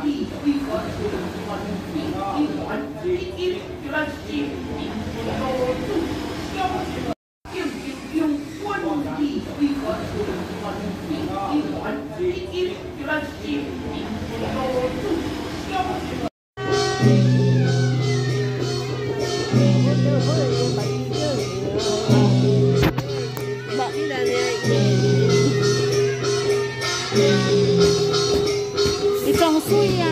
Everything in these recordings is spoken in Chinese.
伊装水啊！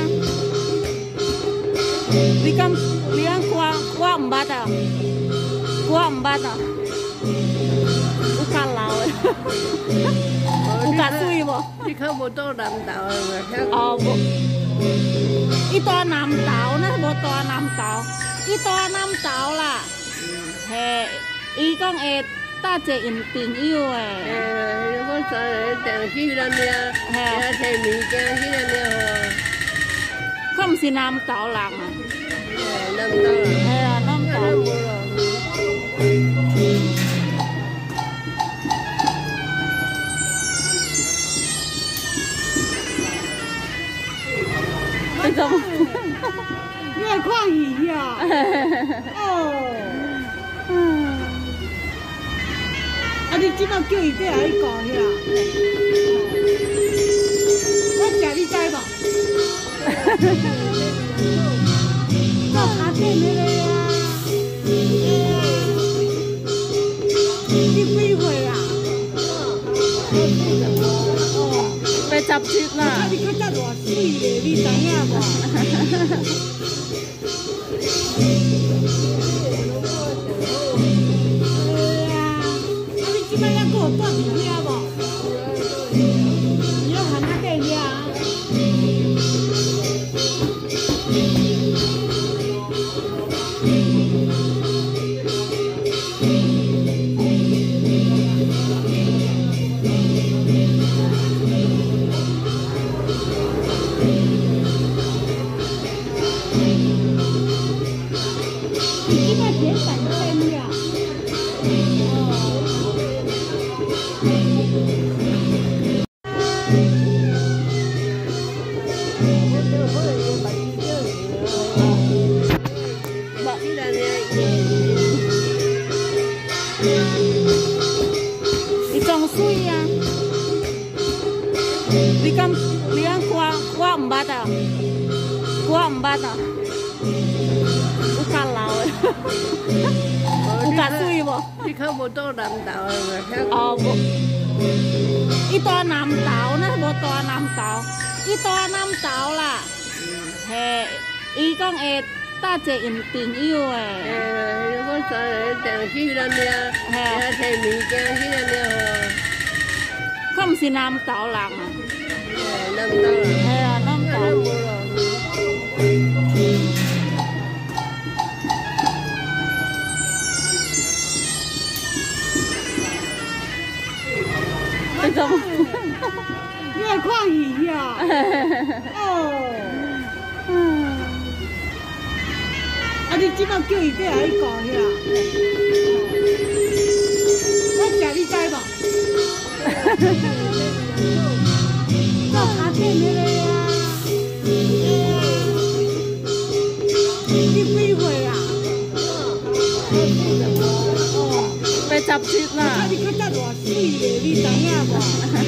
你敢我唔捌啊，我唔捌啊，有较老的，有较水无？ 你看无到南投的哦，无，伊大南投呢，无大南投，伊大南投啦。嘿，伊讲会带一个因朋友诶。 我昨日定去咱遐，遐摕物件去咱遐。 佢唔是南投人啊。 南投人。 系啊，南投。这种， 你来看鱼呀？哦。啊！你即摆叫伊底来去顾遐，我食你知无？我阿姐那个啊，你几岁啊 ？87啦。 啊！你较早偌水嘞，你知影无？你摆咱搁有带物件无？你要喊他带遐。你今摆别闪灯呀！ 伊装水啊！你敢我唔捌啊，我唔捌啊，有较老的，有较水无？ 你看无到南投的哦，无，伊大南投呢，无大南投，伊大南投啦。嘿，伊讲会带一个因朋友诶。 我昨日定去咱遐，遐摕物件去咱遐。 佢唔是南投人啊。 南投人。 系啊，南投。这种， 你来看鱼呀？哦。啊！你即摆叫伊底来去顾遐，我食你知无？我阿姐那个啊，你几岁啊 ？87啦。 啊！你较早偌水嘞，你知影无？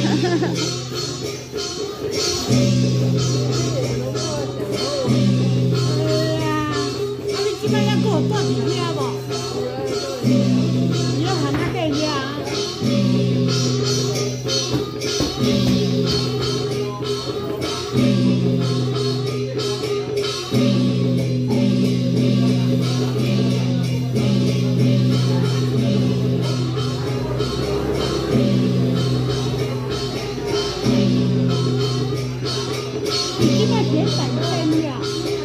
你摆咱搁有带物件无？你要喊他带遐。你即摆别闪灯呀！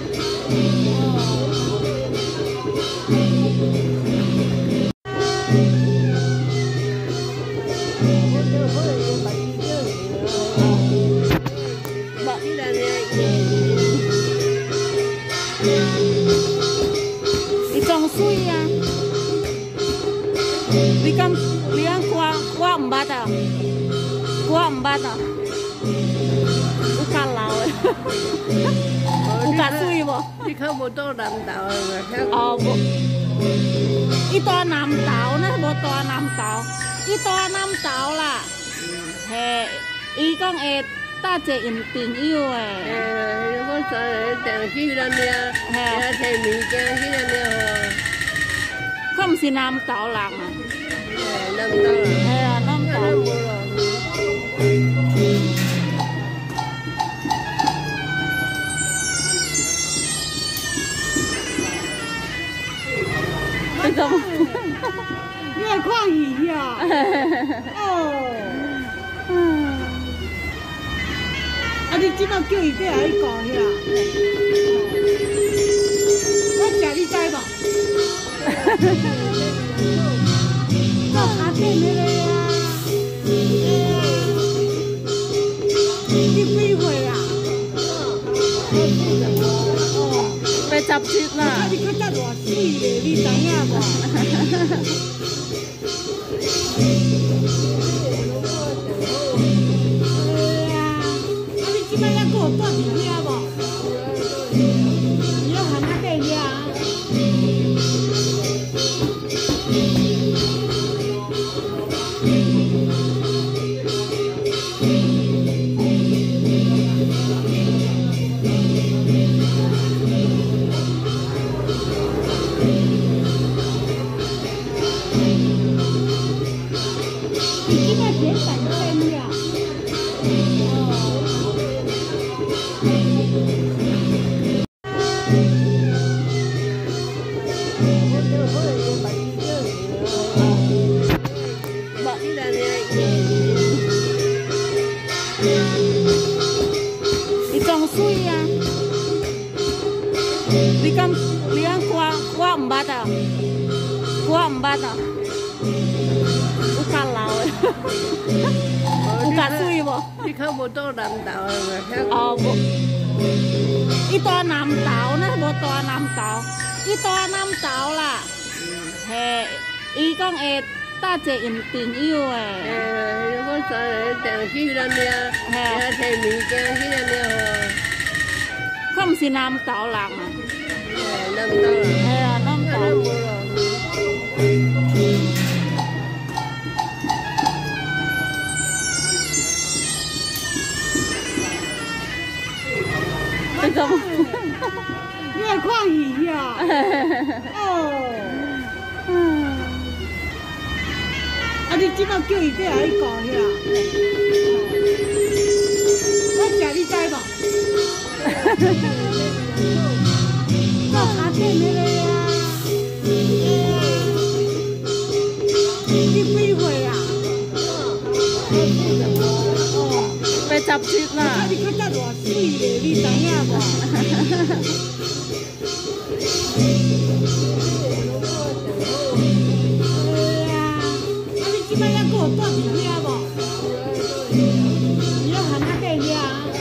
伊装水啊！你敢我唔捌啊，我唔捌啊，有较老的。 水无？ 你较无到南投啊嘛？ 哦，无。伊住南投呢，无住南投。伊住南投啦。嘿，伊讲会带一因朋友诶。 我昨日定去咱遐，遐摕物件去咱遐吼。 佢毋是南投人啊。 南投人。 系啊，南投。你怎么？ 你来看鱼呀？哦。啊！你即摆叫伊底来搞遐？我食你知无？做卡片的咧啊！你几岁啊 ？87啦。 啊！你较早偌水咧，你知影无？你摆还搁有住伫遐无？你要喊他过遐。你即摆写反身了。 伊装水啊！你敢我毋捌啊，我毋捌啊，有较老诶，有较水无？ 你较无到南投啊嘛？ 哦，无。伊住南投呢，无住南投。伊住南投啦。嘿，伊讲会带一因朋友诶。 我昨日定去咱遐，遐摕物件去咱遐吼。 佢毋是南投人啊。 南投人。 系啊，南投。你怎么？ 你来看鱼呀？哦。啊！你即摆叫伊底来搞遐？我食你知无？做卡片的咧啊！你几岁啊 ？87啦。 啊！你较早偌水咧，你知影无？你摆还搁有住伫遐无？你要喊他过遐。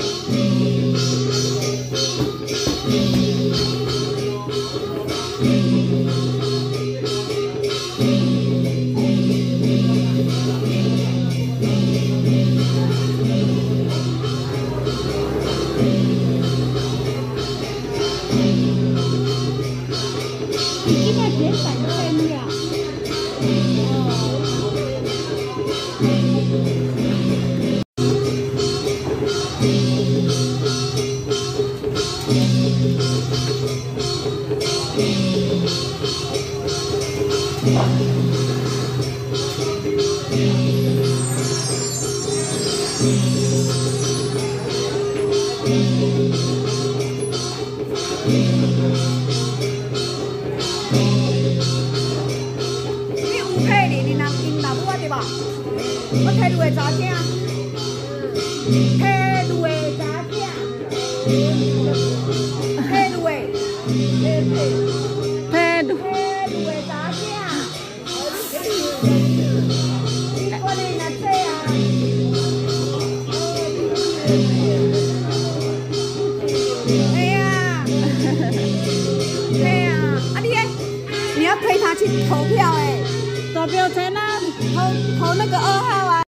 你即摆写反身了。我睇路的查囝，睇路的查囝，睇路的， 睇路的查囝，我哋那仔啊，哎呀，哎呀，啊你要陪他去投票哎， 投票权啊， 投那个2号啊。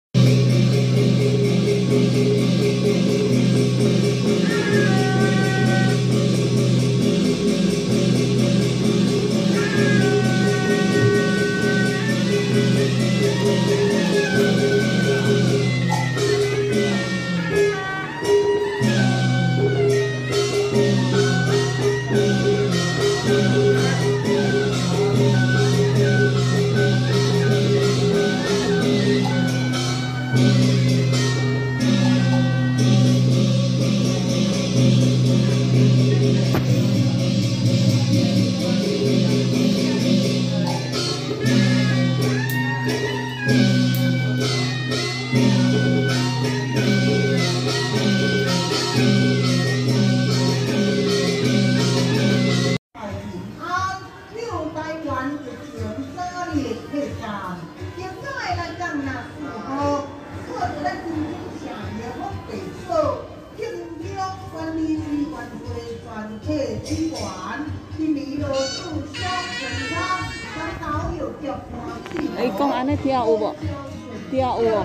伊讲安尼听有无？听有无？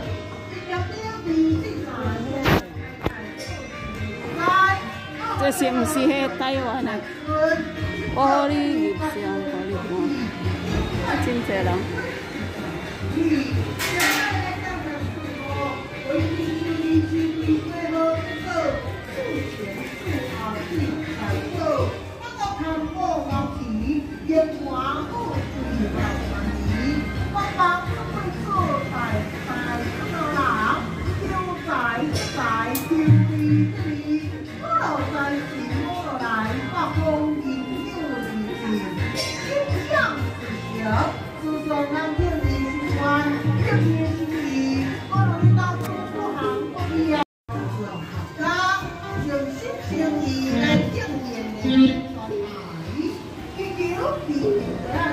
这是毋是迄台湾的？我互你入相，互你看，啊，真侪人。 Hãy subscribe cho kênh Ghiền Mì Gõ để không bỏ lỡ những video hấp dẫn.